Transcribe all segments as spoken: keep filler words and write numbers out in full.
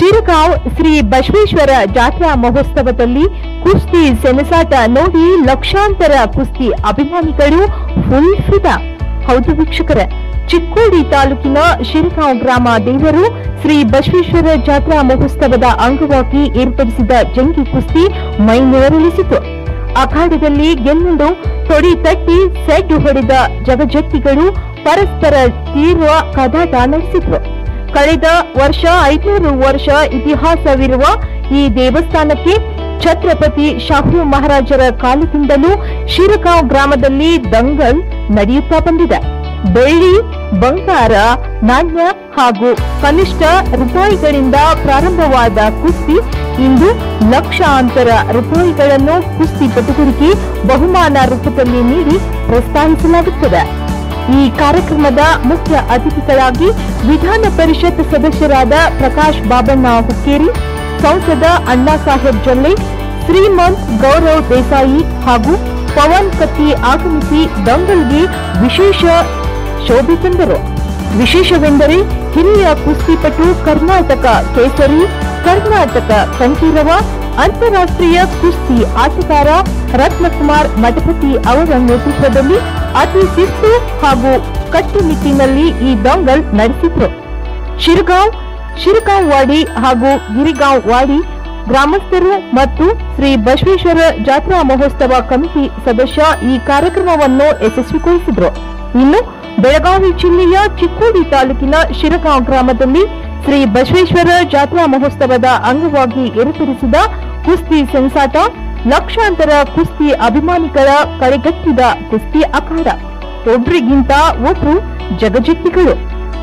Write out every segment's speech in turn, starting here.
ಶಿರಗಾಂವ್ ಶ್ರೀ ಬಸವೇಶ್ವರ ಜಾತ್ರಾ ಮಹೋತ್ಸವದಲ್ಲಿ ಕುಸ್ತಿ ಸೆಣಸಾಟ ನೋಡಿ ಲಕ್ಷಾಂತರ ಕುಸ್ತಿ ಅಭಿಮಾನಿಗಳು ಫುಲ್ ಫಿದಾ. ಹೌದು ವೀಕ್ಷಕರೇ, ಚಿಕ್ಕೋಡಿ ತಾಲೂಕಿನ ಶಿರಗಾಂವ್ ಗ್ರಾಮ ದೇವರು ಶ್ರೀ ಬಸವೇಶ್ವರ ಜಾತ್ರಾ ಮಹೋತ್ಸವದ ಅಂಗವಾಗಿ ಏರ್ಪಡಿಸಿದ ಜಂಗಿ ಕುಸ್ತಿ ಮೈನೇರಳಿಸಿತು. ಅಖಾಡದಲ್ಲಿ ಗೆಲ್ಲಲು ತೊಡಿ ತಟ್ಟಿ ಸೆಡ್ ಹೊಡೆದ ಜಗಜತ್ತಿಗಳು ಪರಸ್ಪರ ತೀವ್ರ ಕದಾಟ ನಡೆಸಿದ್ರು. ಕಳೆದ ವರ್ಷ ಐನೂರು ವರ್ಷ ಇತಿಹಾಸವಿರುವ ಈ ದೇವಸ್ಥಾನಕ್ಕೆ ಛತ್ರಪತಿ ಶಾಹು ಮಹಾರಾಜರ ಕಾಲದಿಂದಲೂ ಶಿರಗಾಂವ್ ಗ್ರಾಮದಲ್ಲಿ ದಂಗಲ್ ನಡೆಯುತ್ತಾ ಬಂದಿದೆ. ಬೆಳ್ಳಿ, ಬಂಗಾರ, ನಾಣ್ಯ ಹಾಗೂ ಕನಿಷ್ಠ ರೂಪಾಯಿಗಳಿಂದ ಪ್ರಾರಂಭವಾದ ಕುಸ್ತಿ ಇಂದು ಲಕ್ಷಾಂತರ ರೂಪಾಯಿಗಳನ್ನು ಕುಸ್ತಿಪಟುಗಳಿಗೆ ಬಹುಮಾನ ರೂಪದಲ್ಲಿ ನೀಡಿ ಪ್ರೋತ್ಸಾಹಿಸಲಾಗುತ್ತದೆ. ಈ ಕಾರ್ಯಕ್ರಮದ ಮುಖ್ಯ ಅತಿಥಿಗಳಾಗಿ ವಿಧಾನ ಪರಿಷತ್ ಸದಸ್ಯರಾದ ಪ್ರಕಾಶ್ ಬಾಬಣ್ಣ ಹುಕ್ಕೇರಿ, ಸಂಸದ ಅಣ್ಣಾ ಸಾಹೇಬ್ ಜೊಲ್ಲೆ, ಶ್ರೀಮಂತ್ ಗೌರವ್ ದೇಸಾಯಿ ಹಾಗೂ ಪವನ್ ಕತ್ತಿ ಆಗಮಿಸಿ ದಂಗಲ್ಗೆ ವಿಶೇಷ ಶೋಭೆ ತಂದರು. ವಿಶೇಷವೆಂದರೆ ಹಿರಿಯ ಕುಸ್ತಿಪಟು, ಕರ್ನಾಟಕ ಕೇಸರಿ, ಕರ್ನಾಟಕ ಕಂಠೀರವ, ಅಂತಾರಾಷ್ಟ್ರೀಯ ಕುಸ್ತಿ ಆಟಗಾರ ರತ್ನಕುಮಾರ್ ಮಠಪತಿ ಅವರ ನೇತೃತ್ವದಲ್ಲಿ ಅತಿ ಶಿಸ್ತು ಹಾಗೂ ಕಟ್ಟುನಿಟ್ಟಿನಲ್ಲಿ ಈ ದಂಗಲ್ ನಡೆಸಿದ್ರು. ಶಿರಗಾಂವ್, ಶಿರಗಾಂವ್ ವಾಡಿ ಹಾಗೂ ಗಿರಿಗಾಂವ್ ವಾಡಿ ಗ್ರಾಮಸ್ಥರು ಮತ್ತು ಶ್ರೀ ಬಸವೇಶ್ವರ ಜಾತ್ರಾ ಮಹೋತ್ಸವ ಕಮಿಟಿ ಸದಸ್ಯ ಈ ಕಾರ್ಯಕ್ರಮವನ್ನು ಯಶಸ್ವಿಗೊಳಿಸಿದ್ರು. ಇನ್ನು ಬೆಳಗಾವಿ ಜಿಲ್ಲೆಯ ಚಿಕ್ಕೋಡಿ ತಾಲೂಕಿನ ಶಿರಗಾಂವ್ ಗ್ರಾಮದಲ್ಲಿ ಶ್ರೀ ಬಸವೇಶ್ವರ ಜಾತ್ರಾ ಮಹೋತ್ಸವದ ಅಂಗವಾಗಿ ಏರ್ಪಡಿಸಿದ ಕುಸ್ತಿ ಸೆಣಸಾಟ ಲಕ್ಷಾಂತರ ಕುಸ್ತಿ ಅಭಿಮಾನಿಗಳ ಕಳೆಗಟ್ಟಿದ ಕುಸ್ತಿ ಅಖಾಡ. ಒಬ್ರಿಗಿಂತ ಒಬ್ರು ಜಗಜೆತ್ತಿಗಳು.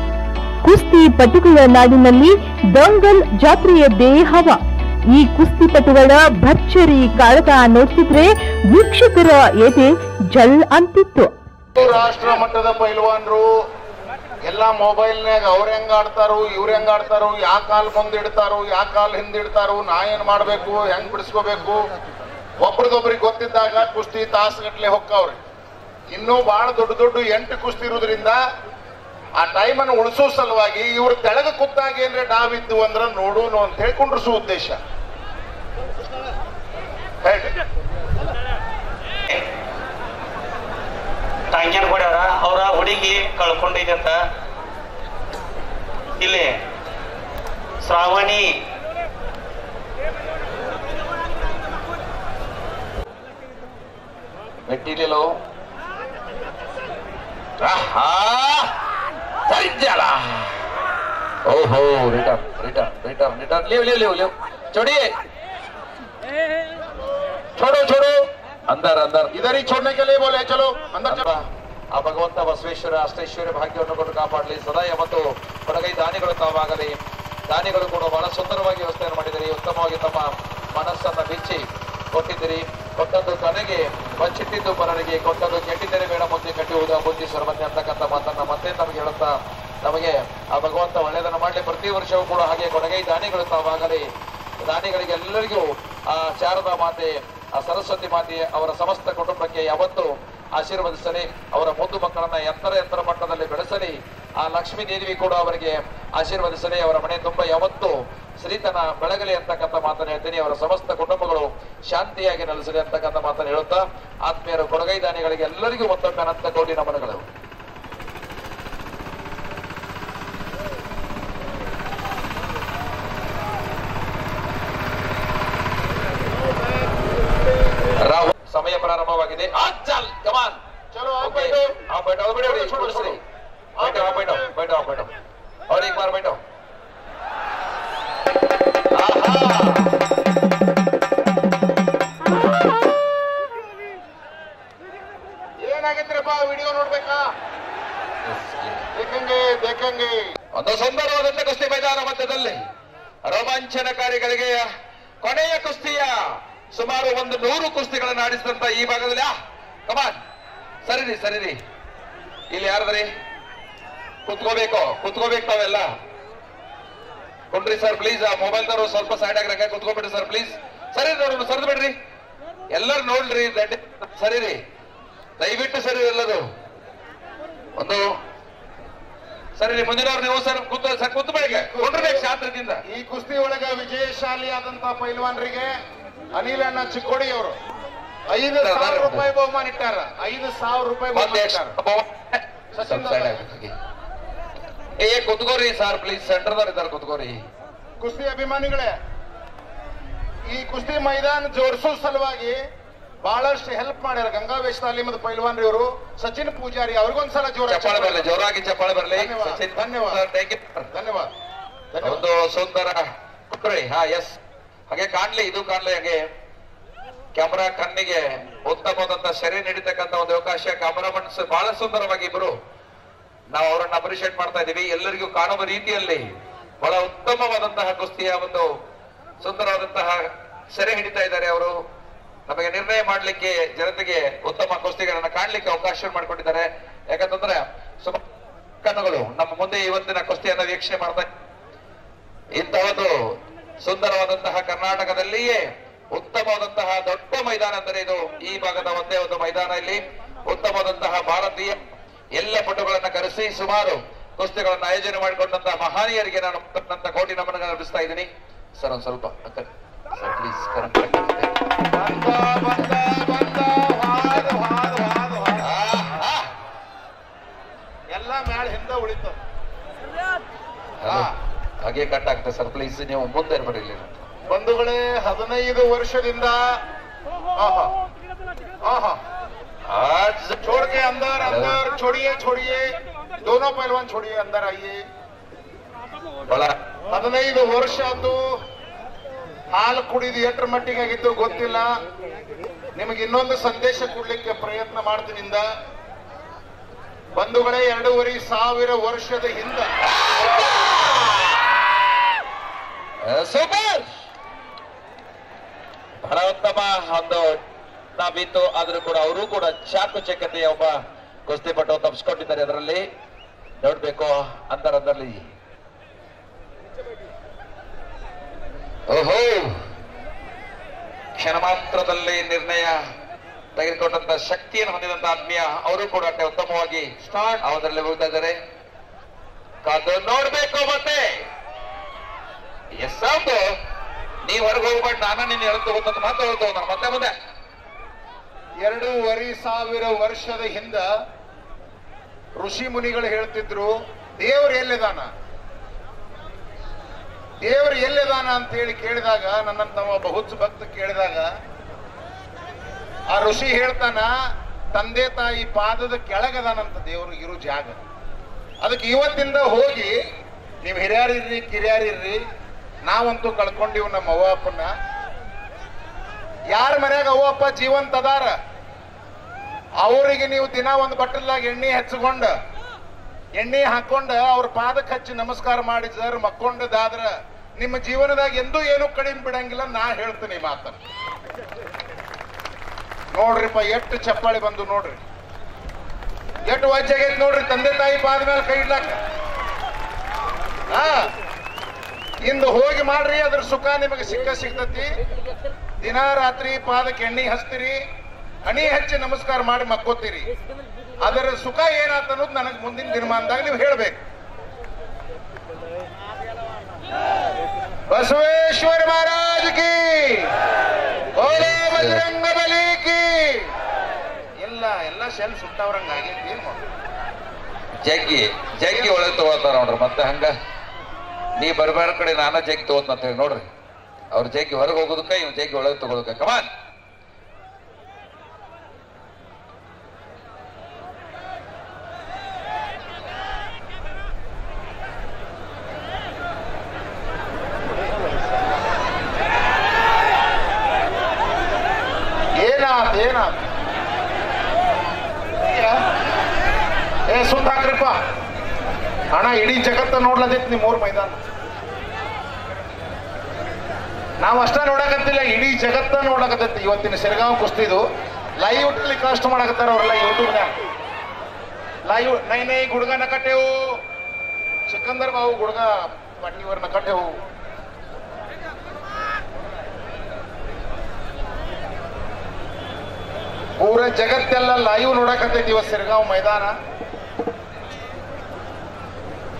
ಕುಸ್ತಿ ಪಟುಗಳ ನಾಡಿನಲ್ಲಿ ದಂಗಲ್ ಜಾತ್ರೆಯದ್ದೇ ಹವ. ಈ ಕುಸ್ತಿಪಟುಗಳ ಭರ್ಜರಿ ಕಾಳಗ ನೋಡ್ತಿದ್ರೆ ವೀಕ್ಷಕರ ಎದೆ ಜಲ್ ಅಂತಿತ್ತು. ರಾಷ್ಟ್ರ ಮಟ್ಟದ ಪೈಲ್ವಾನ್ರು ಎಲ್ಲ ಮೊಬೈಲ್ನಾಗ ಅವ್ರ ಹೆಂಗ ಆಡ್ತಾರೋ ಇವ್ರ ಹೆಂಗ ಆಡ್ತಾರೋ, ಯಾ ಕಾಲ್ ಮುಂದಿಡ್ತಾರೋ ಯಾ ಕಾಲ್ ಹಿಂದಿಡ್ತಾರೋ, ನಾ ಏನ್ ಮಾಡ್ಬೇಕು, ಹೆಂಗ್ ಬಿಡಿಸ್ಕೋಬೇಕು, ಒಬ್ರದೊಬ್ರಿಗೆ ಗೊತ್ತಿದ್ದಾಗ ಕುಸ್ತಿ ತಾಸುಗಟ್ಲೆ ಹೊಕ್ಕವ್ರಿ. ಇನ್ನೂ ಬಹಳ ದೊಡ್ಡ ದೊಡ್ಡ ಎಂಟು ಕುಸ್ತಿ ಇರುವುದರಿಂದ ಆ ಟೈಮ್ ಅನ್ನು ಉಳಿಸೋ ಸಲುವಾಗಿ ಇವ್ರ ತೆಳಗ ಕೂತಾಗ ಏನ್ರೆ ಡಾವ್ ಇದ್ದು ಅಂದ್ರ ನೋಡೋನು ಅಂತ ಹೇಳಿ ಕುಂಡ್ರಿಸೋ ಉದ್ದೇಶ. ತಂಗ್ಯಾನ ಕೊಡ್ಯಾರ, ಅವ್ರ ಹುಡುಗಿ ಕಳ್ಕೊಂಡೈತೆ ಅಂತ ಇಲ್ಲಿ ಶ್ರಾವಣಿ ಮೆಟ್ಟಿಲಿಲ್ಲೋ ಸರಿಜಾಲ. ಓಹೋ, return return return return leave leave leave leave छोड़िए, छोड़ो छोड़ो, अंदर अंदर, इधर ही छोड़ने के लिए बोले, चलो अंदर चलो. ಆ ಭಗವಂತ ಬಸವೇಶ್ವರ ಅಷ್ಟೈಶ್ವರ್ಯ ಭಾಗ್ಯವನ್ನು ಕೊಟ್ಟು ಕಾಪಾಡಲಿ ಸದಾ. ಮತ್ತು ಕೊಡಗೈ ದಾನಿಗಳು ತಾವಾಗಲಿ. ದಾನಿಗಳು ಕೂಡ ಬಹಳ ಸುಂದರವಾಗಿ ವ್ಯವಸ್ಥೆಯನ್ನು ಮಾಡಿದಿರಿ. ಉತ್ತಮವಾಗಿ ತಮ್ಮ ಮನಸ್ಸನ್ನು ಬಿಚ್ಚಿ ಕೊಟ್ಟಿದ್ದೀರಿ. ಕೊಟ್ಟದ್ದು ತನಗೆ ಬಚ್ಚಿಟ್ಟಿದ್ದು ಪರರಿಗೆ, ಕೊಟ್ಟದ್ದು ಕೆಟ್ಟಿದ್ದರೆ ಬೇಡ ಮುಂದೆ ಕಟ್ಟುವುದು ಬುದ್ಧಿ ಸರ್ವಜ್ಞ ಅಂತಕ್ಕಂಥ ಮಾತನ್ನ ಮತ್ತೆ ನಮಗೆ ಹೇಳುತ್ತಾ, ನಮಗೆ ಆ ಭಗವಂತ ಒಳ್ಳೆಯದನ್ನು ಮಾಡಲಿ. ಪ್ರತಿ ವರ್ಷವೂ ಕೂಡ ಹಾಗೆ ಕೊಡಗೈ ದಾನಿಗಳು ತಾವಾಗಲಿ. ದಾನಿಗಳಿಗೆ ಎಲ್ಲರಿಗೂ ಆ ಶಾರದಾ ಮಾತೆ, ಆ ಸರಸ್ವತಿ ಮಾತೆ ಅವರ ಸಮಸ್ತ ಕುಟುಂಬಕ್ಕೆ ಯಾವತ್ತು ಆಶೀರ್ವದಿಸಲಿ. ಅವರ ಮುದ್ದು ಮಕ್ಕಳನ್ನ ಎತ್ತರ ಎತ್ತರ ಮಟ್ಟದಲ್ಲಿ ಬೆಳೆಸಲಿ. ಆ ಲಕ್ಷ್ಮೀ ದೇವಿ ಕೂಡ ಅವರಿಗೆ ಆಶೀರ್ವದಿಸಲಿ. ಅವರ ಮನೆ ತುಂಬ ಯಾವತ್ತು ಶ್ರೀತನ ಬೆಳಗಲಿ ಅಂತಕ್ಕಂಥ ಮಾತನ್ನು ಹೇಳ್ತೀನಿ. ಅವರ ಸಮಸ್ತ ಕುಟುಂಬಗಳು ಶಾಂತಿಯಾಗಿ ನೆಲೆಸಲಿ ಅಂತಕ್ಕಂಥ ಮಾತನ್ನು ಹೇಳುತ್ತಾ, ಆತ್ಮೀಯರು ಕೊಡಗೈ ದಾನಿಗಳಿಗೆ ಎಲ್ಲರಿಗೂ ಮತ್ತೊಮ್ಮೆ ಅನಂತ ಕೋಟಿ ನಮನಗಳು. समय प्रारंभवाಗಿದೆ. चल कमान चलो आप बैठो, आप बैठो, आप बैठो, छोड़ो छोड़ो, बैठो आप बैठो, बैठो आप बैठो, और एक बार बैठो. ಏನಾಗಿದ್ರಪ್ಪ, ವಿಡಿಯೋ ನೋಡ್ಬೇಕಾ? ದೇಖಂಗೆ ದೇಖಂಗೆ. ಒಂದು ಸುಂದರವಾದಂತ ಕುಸ್ತಿ ಮೈದಾನ ಮಧ್ಯದಲ್ಲಿ ರೋಮಾಂಚನಕಾರಿಗಳಿಗೆ ಕೊನೆಯ ಕುಸ್ತಿಯ ಸುಮಾರು ಒಂದು ನೂರು ಕುಸ್ತಿಗಳನ್ನು ಆಡಿಸಿದಂತ ಈ ಭಾಗದಲ್ಲಿ ಕಮಾನ್ ಸರಿರಿ ಸರಿರಿ. ಇಲ್ಲಿ ಯಾರದ್ರಿ? ಕುತ್ಕೋಬೇಕು, ಕುತ್ಕೋಬೇಕು ತಾವೆಲ್ಲ. ಕುಂಡ್ರಿ ಸರ್ ಪ್ಲೀಸ್. ಆ ಮೊಬೈಲ್ದವರು ಸ್ವಲ್ಪ ಸೈಡ್ ಆಗಿರಂಗ ಕುತ್ಕೋಬಿಡ್ರಿ ಸರ್ ಪ್ಲೀಸ್. ಸರಿ ನೋಡ್ರಿ, ಸರಿದು ಬಿಡ್ರಿ ಎಲ್ಲರೂ ನೋಡ್ರಿ. ಸರಿರಿ, ದಯವಿಟ್ಟು ಸರಿ ಎಲ್ಲದು. ಒಂದು ಸರಿ ಮುಂದಿನವ್ರು ನೀವು ಸರ್ ಕೂತ ಸರ್ ಕೂತು ಬೆಳಿಗ್ಗೆ ಕೊಡ್ರಬೇಕು ಶಾಸ್ತ್ರದಿಂದ. ಈ ಕುಸ್ತಿ ಒಳಗ ವಿಜಯಶಾಲಿ ಆದಂತ ಪೈಲ್ವಾನ್ರಿಗೆ ಅನಿಲ್ ಅಣ್ಣ ಚಿಕ್ಕೋಡಿ ಅವರು ಐದು ಸಾವಿರ ರೂಪಾಯಿ ಬಹುಮಾನ ಇಟ್ಟಾರ. ಐದು ಸಾವಿರ ರೂಪಾಯಿ ಬಹುಮಾನ ಇಟ್ಟಾರ. ಏ ಕುತ್ಕೋರಿ ಸರ್ ಪ್ಲೀಸ್, ಸೆಂಟರ್ದವ್ರು ಇದ್ದಾರೆ ಕುತ್ಕೋರಿ. ಕುಸ್ತಿ ಅಭಿಮಾನಿಗಳೇ, ಈ ಕುಸ್ತಿ ಮೈದಾನ ಜೋಡಿಸೋ ಸಲುವಾಗಿ ಬಹಳಷ್ಟು ಹೆಲ್ಪ್ ಮಾಡ್ಯಾರ ಗಂಗಾವೇಶ್ ತಾಲೀಮದ ಪೈಲ್ವಾನ್ ಇವರು ಸಚಿನ್ ಪೂಜಾರಿ. ಅವ್ರಿಗೊಂದ್ಸಲ ಜೋರ ಚಪ್ಪಾಳೆ ಬರಲಿ, ಜೋರಾಗಿ ಚಪ್ಪಾಳೆ ಬರಲಿ. ಧನ್ಯವಾದ ಧನ್ಯವಾದ. ಒಂದು ಸುಂದರ ಕುಕ್ರಿ. ಹಾ ಎಸ್, ಹಾಗೆ ಕಾಣ್ಲಿ, ಇದು ಕಾಣ್ಲಿ. ಹಾಗೆ ಕ್ಯಾಮರಾ ಕಣ್ಣಿಗೆ ಉತ್ತಮವಾದಂತ ಸೆರೆ ನೀಡತಕ್ಕಂತ ಒಂದು ಅವಕಾಶ. ಕ್ಯಾಮರಾಮನ್ ಬಹಳ ಸುಂದರವಾಗಿ ಇಬ್ರು ನಾವು ಅವರನ್ನ ಅಪ್ರಿಶಿಯೇಟ್ ಮಾಡ್ತಾ ಇದೀವಿ. ಎಲ್ಲರಿಗೂ ಕಾಣುವ ರೀತಿಯಲ್ಲಿ ಬಹಳ ಉತ್ತಮವಾದಂತಹ ಕುಸ್ತಿಯ ಒಂದು ಸುಂದರವಾದಂತಹ ಸೆರೆ ಹಿಡಿತಾ ಇದ್ದಾರೆ ಅವರು. ನಮಗೆ ನಿರ್ಣಯ ಮಾಡ್ಲಿಕ್ಕೆ, ಜನತೆಗೆ ಉತ್ತಮ ಕುಸ್ತಿಗಳನ್ನ ಕಾಣ್ಲಿಕ್ಕೆ ಅವಕಾಶ ಮಾಡಿಕೊಂಡಿದ್ದಾರೆ. ಯಾಕಂತಂದ್ರೆ ಸುಮಾರು ಕಣ್ಣುಗಳು ನಮ್ಮ ಮುಂದೆ ಇವತ್ತಿನ ಕುಸ್ತಿಯನ್ನ ವೀಕ್ಷಣೆ ಮಾಡ್ತಾ ಇಂತಹ ಒಂದು ಸುಂದರವಾದಂತಹ ಕರ್ನಾಟಕದಲ್ಲಿಯೇ ಉತ್ತಮವಾದಂತಹ ದೊಡ್ಡ ಮೈದಾನ ಅಂದರೆ ಇದು ಈ ಭಾಗದ ಒಂದೇ ಒಂದು ಮೈದಾನ. ಇಲ್ಲಿ ಉತ್ತಮವಾದಂತಹ ಭಾರತೀಯ ಎಲ್ಲ ಪಟುಗಳನ್ನ ಕರೆಸಿ ಸುಮಾರು ಕುಸ್ತಿಗಳನ್ನ ಆಯೋಜನೆ ಮಾಡಿಕೊಂಡಂತಹ ಮಹಾನೀಯರಿಗೆ ನಾನು ಕೋಟಿ ನಮನ ಅರ್ಪಿಸ್ತಾ ಇದ್ದೀನಿ. ಸರ್ ಒಂದ್ ಸ್ವಲ್ಪ ಪ್ಲೀಸ್. ಎಲ್ಲ ಮ್ಯಾಳ ಹಿಂದೆ ಉಳಿತು. ಹಾಗೆ ಕಟ್ ಆಗ್ತದೆ ಸರ್, ಪ್ಲೀಸ್ ನೀವು ಮುಂದೆ ಬರಲಿ. ಬಂಧುಗಳೇ, ಹದಿನೈದು ವರ್ಷದಿಂದ छोड़ के अंदर अंदर छोड़िए छोड़िए दोनों पहलवान छोड़िए अंदर आइए. ಹದಿನೈದು ವರ್ಷ ಆಯ್ತು. ಹಾಲು ಕುಡಿದು ಎಟ್ರ ಮಟ್ಟಿಗೆ ಆಗಿದ್ದು ಗೊತ್ತಿಲ್ಲ. ನಿಮಗೆ ಇನ್ನೊಂದು ಸಂದೇಶ ಕೊಡ್ಲಿಕ್ಕೆ ಪ್ರಯತ್ನ ಮಾಡ್ತೀನಿಂದ. ಬಂಧುಗಳೇ, ಎರಡೂವರೆ ಸಾವಿರ ವರ್ಷದ ಹಿಂದ ಸೂಪರ್ ಬಹಳ ಉತ್ತಮ ಒಂದು ಬಿತ್ತು. ಆದ್ರೂ ಕೂಡ ಅವರು ಕೂಡ ಚಾಕು ಚಕತೆಯ ಒಬ್ಬ ಕುಸ್ತಿಪಟು ತಪ್ಪಿಸ್ಕೊಂಡಿದ್ದಾರೆ. ಅದರಲ್ಲಿ ನೋಡ್ಬೇಕು ಅಂತರದಲ್ಲಿ. ಓಹೋ, ಕ್ಷಣ ಮಾತ್ರದಲ್ಲಿ ನಿರ್ಣಯ ತೆಗೆದುಕೊಂಡಂತ ಶಕ್ತಿಯನ್ನು ಹೊಂದಿದಂತ ಆತ್ಮೀಯ ಅವರು ಕೂಡ ಉತ್ತಮವಾಗಿ ಸ್ಟಾರ್ಟ್ ಅವರಲ್ಲಿ ಹೋಗ್ತಾ ಇದ್ದಾರೆ. ಕಾದು ನೋಡ್ಬೇಕು. ಮತ್ತೆ ಎಸ್ ಹೌದು, ನೀವ್ ಹೊರಗೆ ಹೋಗ್ಬೇಡ, ನಾನು ನಿನ್ನ ಹೇಳ್ತು ಗೊತ್ತ ಮಾತು ಹೇಳ್ತೇವೆ ನಾನು ಮತ್ತೆ ಮುಂದೆ. ಎರಡೂವರೆ ಸಾವಿರ ವರ್ಷದ ಹಿಂದ ಋಷಿ ಮುನಿಗಳು ಹೇಳ್ತಿದ್ರು, ದೇವ್ರು ಎಲ್ಲಿದಾನ ದೇವ್ರು ಎಲ್ಲಿದಾನ ಅಂತ ಹೇಳಿ ಕೇಳಿದಾಗ, ನನ್ನಂತ ಬಹುತ್ ಭಕ್ತ ಕೇಳಿದಾಗ ಆ ಋಷಿ ಹೇಳ್ತಾನ, ತಂದೆ ತಾಯಿ ಪಾದದ ಕೆಳಗದಾನಂತ ದೇವ್ರು ಇರೋ ಜಾಗ. ಅದಕ್ಕೆ ಇವತ್ತಿಂದ ಹೋಗಿ ನೀವು ಹಿರಿಯರಿರ್ರಿ ಕಿರಿಯರಿರ್ರಿ, ನಾವಂತೂ ಕಳ್ಕೊಂಡಿವ್ ನಮ್ಮ ಅವ್ವ ಅಪ್ಪನ. ಯಾರ ಮನ್ಯಾಗ ಅವ್ವ ಅಪ್ಪ ಜೀವಂತ ಅದಾರ ಅವರಿಗೆ ನೀವು ದಿನ ಒಂದು ಬಟ್ಟಲಾಗ ಎಣ್ಣೆ ಹಚ್ಕೊಂಡ ಎಣ್ಣೆ ಹಾಕೊಂಡ ಅವ್ರ ಪಾದಕ್ಕೆ ಹಚ್ಚಿ ನಮಸ್ಕಾರ ಮಾಡಿದ್ರ ಮಕ್ಕೊಂಡದಾದ್ರ ನಿಮ್ಮ ಜೀವನದಾಗ ಎಂದೂ ಏನು ಕಡಿಮೆ ಬಿಡಂಗಿಲ್ಲ. ನಾ ಹೇಳ್ತೀನಿ ಮಾತನ್ನ. ನೋಡ್ರಿಪ್ಪ ಎಷ್ಟು ಚಪ್ಪಾಳಿ ಬಂದು ನೋಡ್ರಿ, ಎಷ್ಟು ವಜ್ಜಾಗೈತಿ ನೋಡ್ರಿ. ತಂದೆ ತಾಯಿ ಪಾದ ಮೇಲೆ ಕೈ ಇಡ್ಲಾಕ ಹಾ ಇಂದು ಹೋಗಿ ಮಾಡ್ರಿ, ಅದ್ರ ಸುಖ ನಿಮಗೆ ಸಿಕ್ಕ ಸಿಗ್ತತಿ. ದಿನ ರಾತ್ರಿ ಪಾದಕ್ಕೆ ಎಣ್ಣೆ ಹಚ್ತೀರಿ, ಹಣಿ ಹಚ್ಚಿ ನಮಸ್ಕಾರ ಮಾಡಿ ಮಕ್ಕೋತೀರಿ. ಅದರ ಸುಖ ಏನಾತ ಅನ್ನೋದು ನನಗೆ ಮುಂದಿನ ದಿನಮಾನದಾಗ ನೀವು ಹೇಳ್ಬೇಕು. ಬಸವೇಶ್ವರ ಮಹಾರಾಜ್ ಕಿ, ಬೋಲೋ ಬಜರಂಗ ಬಲಿ ಕಿ. ಎಲ್ಲ ಎಲ್ಲ ಸೆಲ್ ಸುಟ್ಟವ್ರಂಗ ಆಗೈತಿ. ಜಗ್ಗಿ ಜಗ್ಗಿ ಒಳಗೆ ತಗೋತಾರ ನೋಡ್ರಿ. ಮತ್ತೆ ಹಂಗ ನೀ ಬರ್ಬೇಡ ಕಡೆ ನಾನ ಜಗ್ಗಿ ತಗೋತ ಅಂತ ಹೇಳಿ ನೋಡ್ರಿ. ಅವ್ರ ಜಗ್ಗಿ ಹೊರಗೆ ಹೋಗೋದಕ್ಕ ಇವ್ ಜಗ್ಗಿ ಒಳಗೆ ತಗೋದಕ್ಕ. ಕಮಾನ್, ಏನಾತ್ ಏನಾತ್ ಏ ಸುತ್ತ ಹಾಕ್ರಿಪ್ಪ ಅಣ್ಣ. ಇಡೀ ಜಗತ್ತ ನೋಡ್ಲದೈತಿ ನಿಮ್ ಮೂರ್ ಮೈದಾನ. ನಾವು ಅಷ್ಟ ನೋಡಕತ್ತಿಲ್ಲ, ಇಡೀ ಜಗತ್ತ ನೋಡಕತ್ತೈತಿ. ಇವತ್ತಿನ ಸಿರಗಾಂವ್ ಕುಸ್ತಿದು ಲೈವ್ ಟೆಲಿಕಾಸ್ಟ್ ಮಾಡಕತ್ತಾರ ಅವರೆಲ್ಲ ಯೂಟ್ಯೂಬ್ನ್ಯಾಗ. ಲೈವ್ ನೈ ನೈ ಗುಡ್ಗ ನಕಟ್ಟೆವು, ಸಿಕಂದರ್ ಬಾವು ಗುಡ್ಗ ಪಟ್ಟಿವರ್ ನಕಟ್ಟೆವು. ಪೂರ ಜಗತ್ತೆಲ್ಲ ಲೈವ್ ನೋಡಕತ್ತೈತಿ ಇವತ್ತು ಸಿರಗಾಂವ್ ಮೈದಾನ.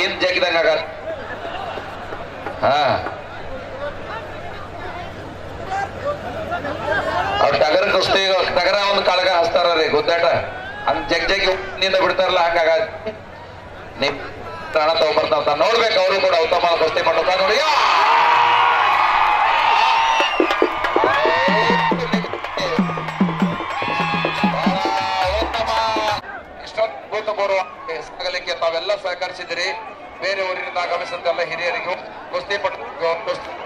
ಹಿಂದ್ ಜಗ್ಗಿದಂಗ ಆಗ ಹಾ ಅವ್ರ ಟಗರ ಕುಸ್ತಿ ಟಗರ ಒಂದು ಕಾಳಗ ಹಚ್ತಾರ ರೀ ಗುದ್ದಾಟ ಹಂಗ ಜಗ್ ಜಗ್ಗಿ ನಿಂದ ಬಿಡ್ತಾರಲ್ಲ ಹಂಗಾಗ ನಿಮ್ ಪ್ರಾಣ ತಗೊಂಡ್ಬರ್ತಾವ ನೋಡ್ಬೇಕು ಅವರು ಕೂಡ ಉತ್ತಮ ಕುಸ್ತಿ ಮಾಡೋಕ ನೋಡಿ ಇಷ್ಟೊಂದು ಬರುವ ಸಾಗಲಿಕ್ಕೆ ತಾವೆಲ್ಲ ಸಹಕರಿಸಿದಿರಿ ಬೇರೆ ಊರಿನಿಂದ ಆಗಮಿಸಿದಂತೆಲ್ಲ ಹಿರಿಯರಿಗೂ ಕುಸ್ತಿ ಪಟ್ಟು